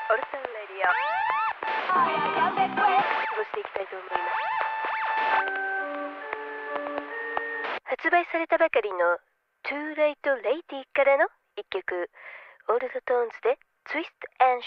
オルサンレディオ過ごしていきたいと思います。発売されたばかりの Too Late Lady からの一曲、オールドトーンズで Twist and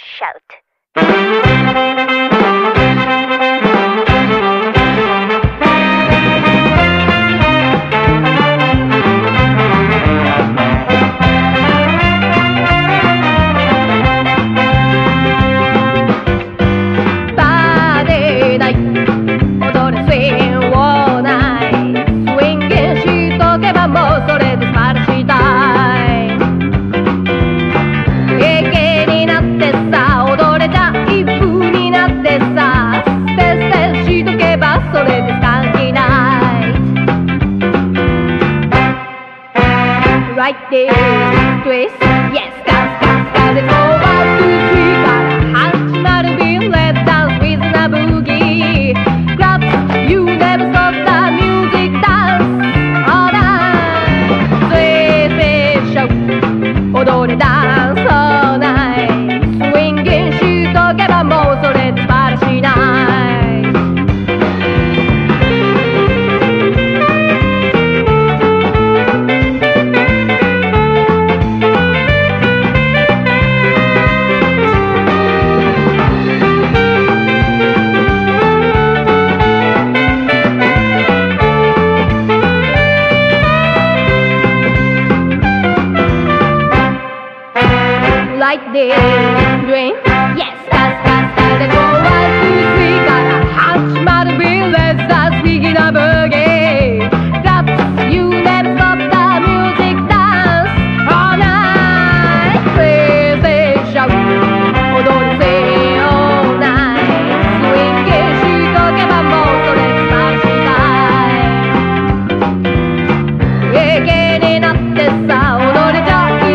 Shout。Right there, twist, yes, got it all out to see. Gotta hunch, not to be let dance with a boogie. Clap, you never stop the music, dance all night. Twist, shout, 踊れ dance all night. Swinging, しとけばもうそれで素晴らしいな。Like this, dream, yes, let's go 1, 2, 3 gotta hunch, might be let's dance, begin a boogie. Clap, you never stop the music, dance all night. Please shout, 踊り say all night. Swing しとけばもうそれ素晴らしい。平気になってさ、踊れちゃう。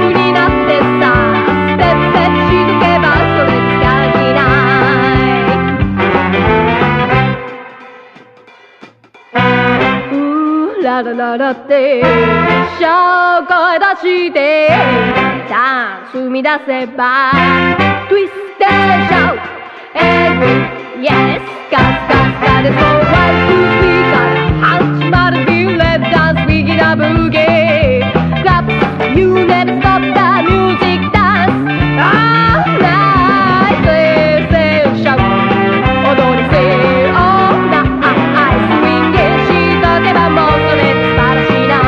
ララララって小声出してダンス生み出せば Twist and shout and win, yes, got it for 1, 2, 3 gotta hunch, might be let dance, begin a boogie. Clap, you never stop the music, dance all night. Say shout, 踊り say all night. Swing しとけばもうそれで素晴らしいな。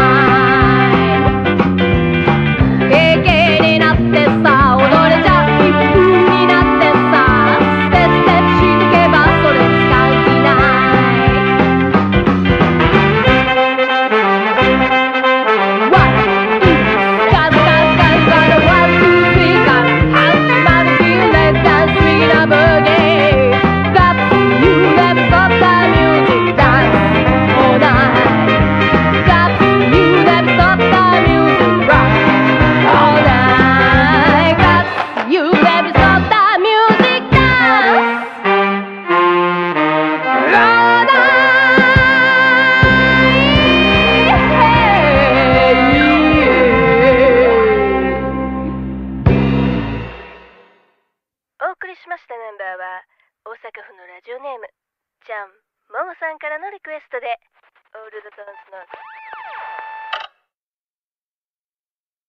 平気になってさ、踊れちゃう一風になってさ、ステップしとけばそれ使う気ない。One, two, ガズ1, 2, 3 gotta hunch, might be let dance, swing a boogie. Clap, you never stop the music, dance all night. Clap, you never stop the music, rock all night. Clap, you never stop the music, dance all night. お送りしましたナンバーは大阪府のラジオネームちゃんももさんからのリクエストでオールドトーンズの